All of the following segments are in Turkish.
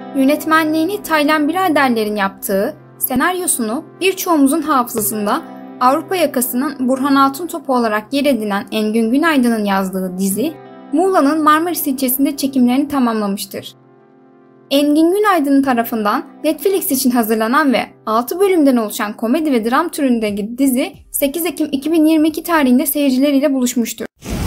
yönetmenliğini Taylan Biraderler'in yaptığı, senaryosunu birçoğumuzun hafızasında Avrupa yakasının Burhan Altıntop olarak yer edinen Engin Günaydın'ın yazdığı dizi, Muğla'nın Marmaris ilçesinde çekimlerini tamamlamıştır. Engin Günaydın tarafından Netflix için hazırlanan ve 6 bölümden oluşan komedi ve dram türündeki dizi 8 Ekim 2022 tarihinde seyircileriyle buluşmuştur.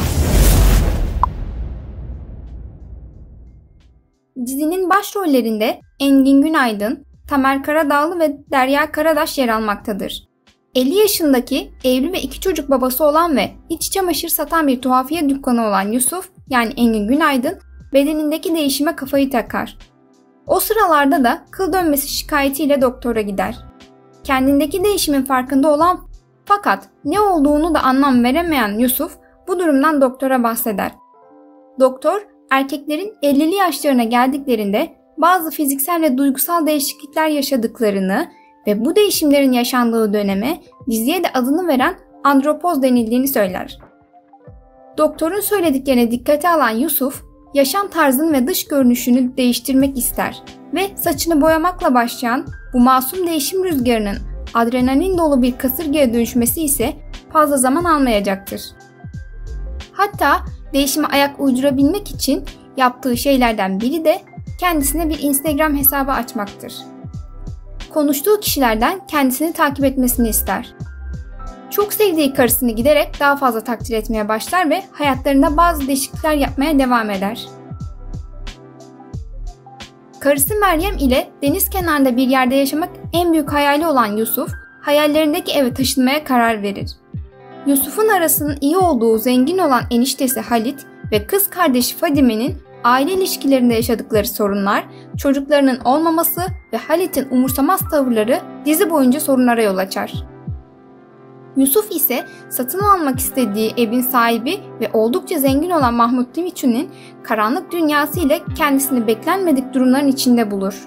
Dizinin başrollerinde Engin Günaydın, Tamer Karadağlı ve Derya Karadaş yer almaktadır. 50 yaşındaki evli ve 2 çocuk babası olan ve iç çamaşır satan bir tuhafiye dükkanı olan Yusuf, yani Engin Günaydın, bedenindeki değişime kafayı takar. O sıralarda da kıl dönmesi şikayetiyle doktora gider. Kendindeki değişimin farkında olan fakat ne olduğunu da anlam veremeyen Yusuf bu durumdan doktora bahseder. Doktor, erkeklerin 50'li yaşlarına geldiklerinde bazı fiziksel ve duygusal değişiklikler yaşadıklarını ve bu değişimlerin yaşandığı döneme diziye de adını veren andropoz denildiğini söyler. Doktorun söylediklerine dikkate alan Yusuf, yaşam tarzını ve dış görünüşünü değiştirmek ister ve saçını boyamakla başlayan bu masum değişim rüzgarının adrenalin dolu bir kasırgaya dönüşmesi ise fazla zaman almayacaktır. Hatta değişime ayak uydurabilmek için yaptığı şeylerden biri de kendisine bir Instagram hesabı açmaktır. Konuştuğu kişilerden kendisini takip etmesini ister. Çok sevdiği karısını giderek daha fazla takdir etmeye başlar ve hayatlarında bazı değişiklikler yapmaya devam eder. Karısı Meryem ile deniz kenarında bir yerde yaşamak en büyük hayali olan Yusuf, hayallerindeki eve taşınmaya karar verir. Yusuf'un arasının iyi olduğu zengin olan eniştesi Halit ve kız kardeşi Fadime'nin aile ilişkilerinde yaşadıkları sorunlar, çocuklarının olmaması ve Halit'in umursamaz tavırları dizi boyunca sorunlara yol açar. Yusuf ise satın almak istediği evin sahibi ve oldukça zengin olan Mahmut Timuçin'in karanlık dünyası ile kendisini beklenmedik durumların içinde bulur.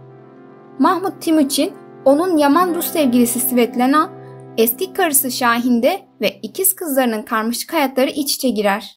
Mahmut Timuçin, onun Yaman Rus sevgilisi Svetlana, eski karısı Şahin'de ve ikiz kızlarının karmaşık hayatları iç içe girer.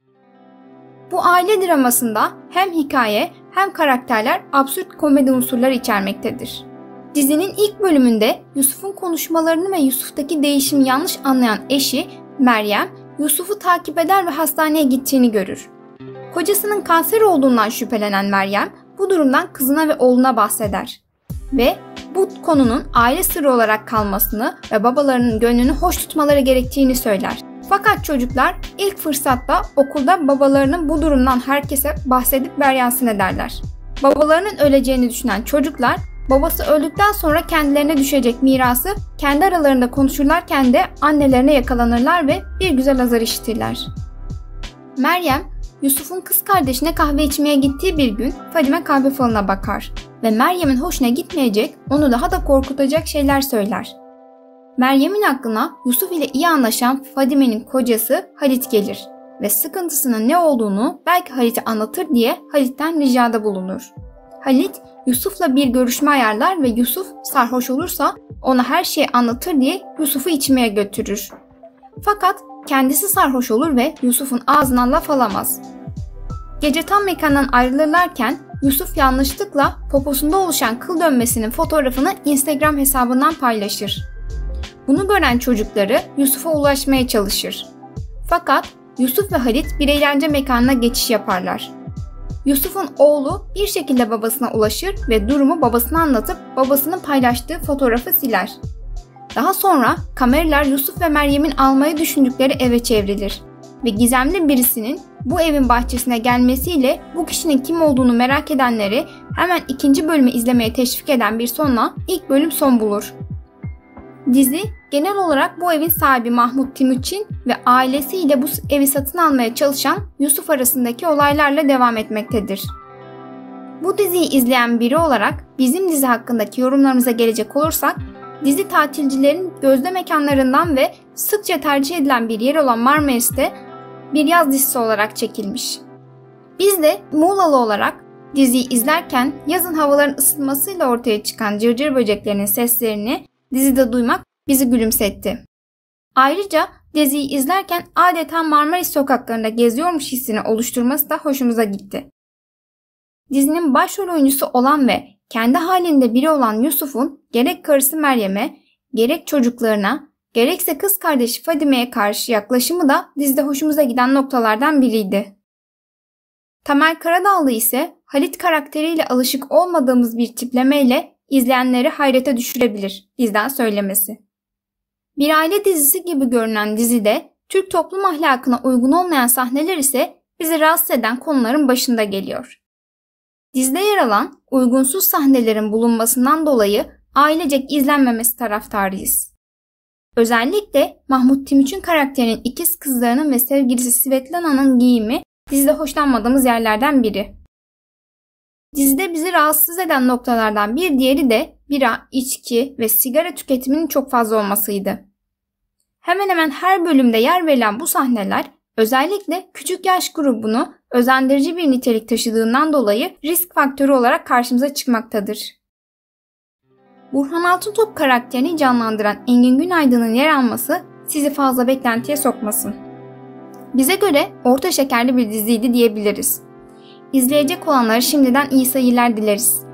Bu aile dramasında hem hikaye hem karakterler absürt komedi unsurları içermektedir. Dizinin ilk bölümünde Yusuf'un konuşmalarını ve Yusuf'taki değişimi yanlış anlayan eşi Meryem, Yusuf'u takip eder ve hastaneye gittiğini görür. Kocasının kanser olduğundan şüphelenen Meryem, bu durumdan kızına ve oğluna bahseder. Ve bu konunun aile sırrı olarak kalmasını ve babalarının gönlünü hoş tutmaları gerektiğini söyler. Fakat çocuklar ilk fırsatta okulda babalarının bu durumdan herkese bahsedip beryansın ederler. Babalarının öleceğini düşünen çocuklar, babası öldükten sonra kendilerine düşecek mirası kendi aralarında konuşurlarken de annelerine yakalanırlar ve bir güzel azar işitirler. Meryem, Yusuf'un kız kardeşine kahve içmeye gittiği bir gün Fadime kahve falına bakar ve Meryem'in hoşuna gitmeyecek, onu daha da korkutacak şeyler söyler. Meryem'in aklına Yusuf ile iyi anlaşan Fadime'nin kocası Halit gelir ve sıkıntısının ne olduğunu belki Halit'e anlatır diye Halit'ten ricada bulunur. Halit, Yusuf'la bir görüşme ayarlar ve Yusuf sarhoş olursa ona her şeyi anlatır diye Yusuf'u içmeye götürür. Fakat kendisi sarhoş olur ve Yusuf'un ağzından laf alamaz. Gece tam mekandan ayrılırlarken Yusuf yanlışlıkla poposunda oluşan kıl dönmesinin fotoğrafını Instagram hesabından paylaşır. Bunu gören çocukları Yusuf'a ulaşmaya çalışır. Fakat Yusuf ve Halit bir eğlence mekanına geçiş yaparlar. Yusuf'un oğlu bir şekilde babasına ulaşır ve durumu babasına anlatıp babasının paylaştığı fotoğrafı siler. Daha sonra kameralar Yusuf ve Meryem'in almayı düşündükleri eve çevrilir ve gizemli birisinin bu evin bahçesine gelmesiyle bu kişinin kim olduğunu merak edenleri hemen ikinci bölümü izlemeye teşvik eden bir sonla ilk bölüm son bulur. Dizi genel olarak bu evin sahibi Mahmut Timuçin ve ailesiyle bu evi satın almaya çalışan Yusuf arasındaki olaylarla devam etmektedir. Bu diziyi izleyen biri olarak bizim dizi hakkındaki yorumlarımıza gelecek olursak, dizi tatilcilerin gözde mekanlarından ve sıkça tercih edilen bir yer olan Marmaris'te bir yaz dizisi olarak çekilmiş. Biz de Muğlalı olarak diziyi izlerken yazın havaların ısınmasıyla ortaya çıkan cırcır böceklerinin seslerini dizide duymak bizi gülümsetti. Ayrıca diziyi izlerken adeta Marmaris sokaklarında geziyormuş hissini oluşturması da hoşumuza gitti. dizinin başrol oyuncusu olan ve kendi halinde biri olan Yusuf'un gerek karısı Meryem'e, gerek çocuklarına, gerekse kız kardeşi Fadime'ye karşı yaklaşımı da dizide hoşumuza giden noktalardan biriydi. Tamer Karadağlı ise Halit karakteriyle alışık olmadığımız bir tiplemeyle izleyenleri hayrete düşürebilir, bizden söylemesi. Bir aile dizisi gibi görünen dizide Türk toplum ahlakına uygun olmayan sahneler ise bizi rahatsız eden konuların başında geliyor. Dizide yer alan uygunsuz sahnelerin bulunmasından dolayı ailecek izlenmemesi taraftarıyız. Özellikle Mahmut Timuçin karakterinin ikiz kızlarının ve sevgilisi Svetlana'nın giyimi dizide hoşlanmadığımız yerlerden biri. Dizide bizi rahatsız eden noktalardan bir diğeri de bira, içki ve sigara tüketiminin çok fazla olmasıydı. Hemen hemen her bölümde yer verilen bu sahneler özellikle küçük yaş grubunu özendirici bir nitelik taşıdığından dolayı risk faktörü olarak karşımıza çıkmaktadır. Burhan Altıntop karakterini canlandıran Engin Günaydın'ın yer alması sizi fazla beklentiye sokmasın. Bize göre orta şekerli bir diziydi diyebiliriz. İzleyecek olanlara şimdiden iyi seyirler dileriz.